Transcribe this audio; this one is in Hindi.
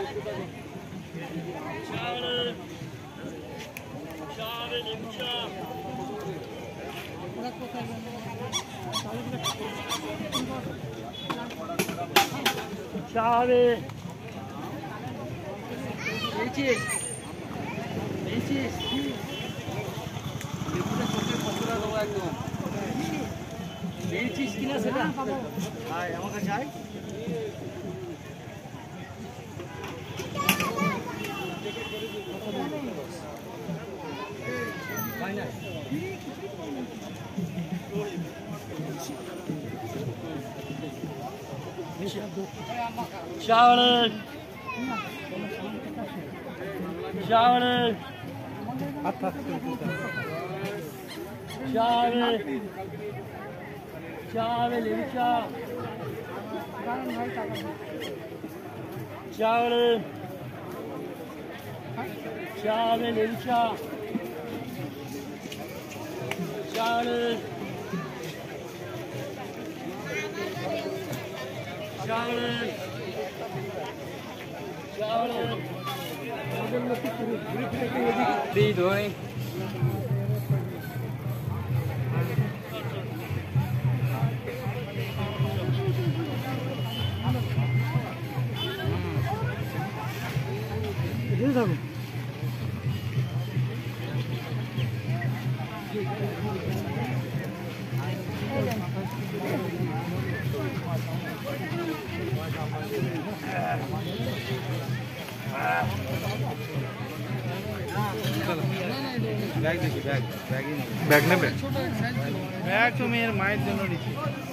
কিনা সেটা আমার কাছে আয় Charlotte. Charlotte. Charlotte. Charlotte, Levita. Charlotte. Charlotte, Levita. Charlotte. Charlotte. Charlotte. Đi thôi. Đi đâu? Bag देखिए बैग बैग ही नहीं बैग ने बैग तो मेरे माइक दोनों नीचे